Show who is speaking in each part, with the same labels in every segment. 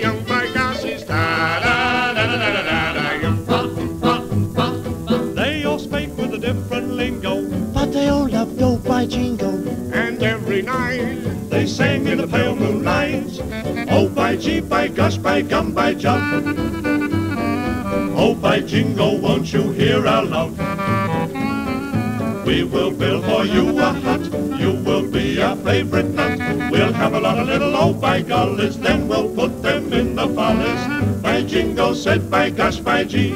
Speaker 1: young, by gosh, he's ta-da-da-da-da-da-da-yum.
Speaker 2: They all spake with a different lingo,
Speaker 3: but they all loved Old by Jingo.
Speaker 1: And every night
Speaker 2: they sang in the pale moonlight. Oh, by gee, by gosh, by gum, by jump. Oh, by jingo, won't you hear our love? We will build for you a hut. You will be our favorite nut. We'll have a lot of little oh by gollies, then we'll put them in the follies. By jingo said, by gosh, by gee.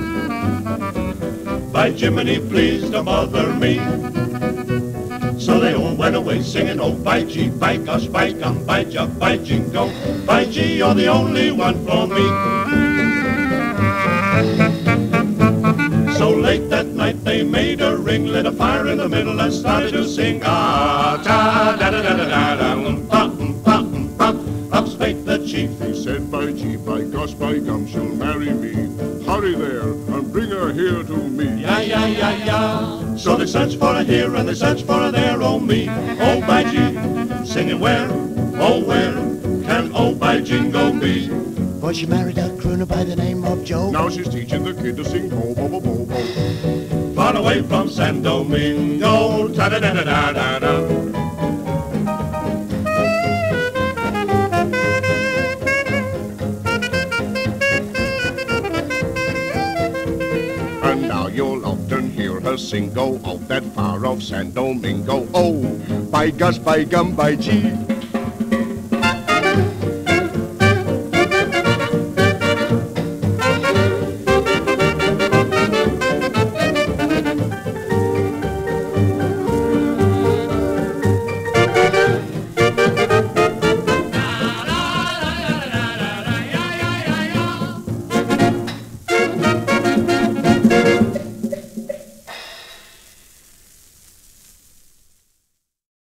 Speaker 2: By Jiminy, please don't bother me. So they all went away singing, oh, by gee, by gosh, by gum, by jump, by jingo. By gee, you're the only one for me. So late that night they made a ring, lit a fire in the middle and started to sing. Ah, ta da da da da da da, pa pa pa. Up spake the chief.
Speaker 1: He said, by gee, by gosh, by gum, she'll marry me. Hurry there and bring her here to me.
Speaker 2: Yeah, yeah, yeah, yeah. So they searched for her here and they searched for her there. Oh me, oh by gee, singing where, oh where can oh by jingo be?
Speaker 3: Well, she married a crooner by the name of Joe.
Speaker 1: Now she's teaching the kid to sing bo bo bo bo bo.
Speaker 2: Far away from San Domingo, ta da da da da da da.
Speaker 1: And now you'll often hear her sing, go out that far off San Domingo. Oh, by gosh, by gum, by gee.